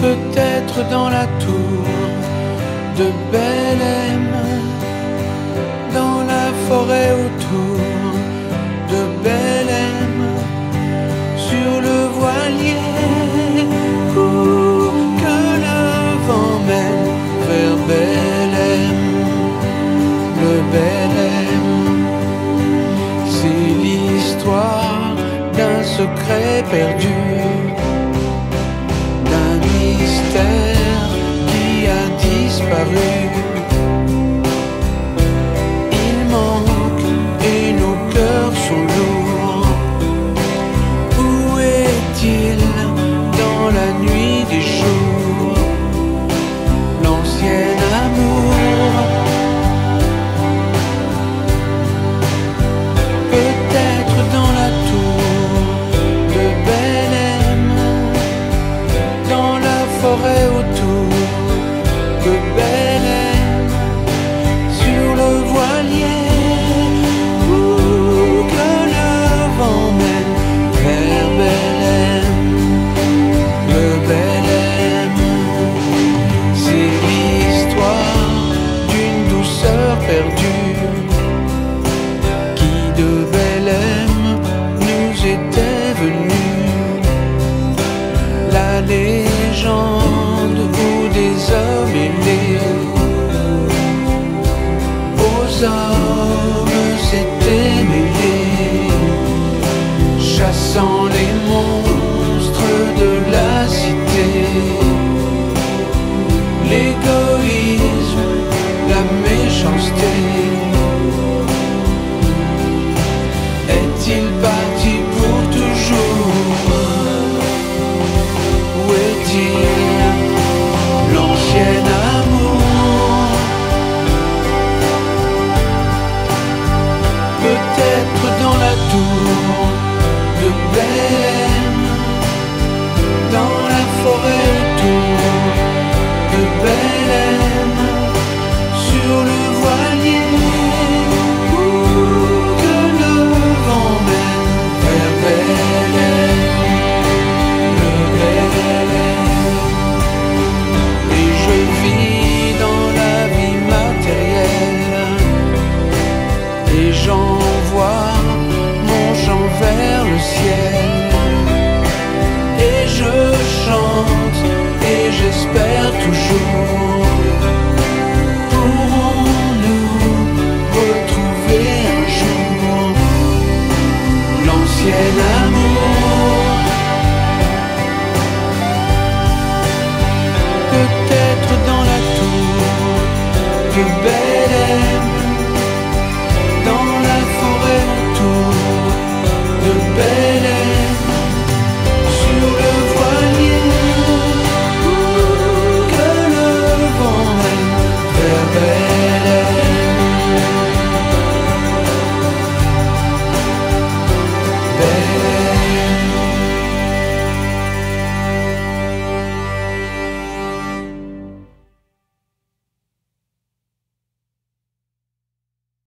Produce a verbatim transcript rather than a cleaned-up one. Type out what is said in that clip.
peut-être dans la tour de Belém, dans la forêt autour de Belém, sur le voilier, où que le vent mène vers Belém, le Belém. C'est l'histoire d'un secret perdu, d'un mystère qui a disparu. Il manque et nos cœurs sont lourds. Où est-il dans la nuit des jours, l'ancien amour? Peut-être dans la tour de Belém, dans la forêt autour de Belém, sur le voilier, où que le vent mène vers Belém, le Belém. C'est l'histoire d'une douceur perdue qui de Belém nous était venue. La légende où des hommes aimés aux hommes s'étaient mêlés, chassant les monstres de la cité. L'égoïsme, la méchanceté. Est-il parti pour toujours? Où est-il, l'ancien amour? Peut-être dans la tour de Belém, dans la forêt autour de Belém, sur le voilier, où que le vent mène vers Belém, le Belém. Et je vis dans la vie matérielle, et j'envoie mon chant vers le ciel, et je chante et j'espère toujours. Pourrons-nous retrouver un jour l'ancien amour? Peut-être dans la tour de Belém, dans la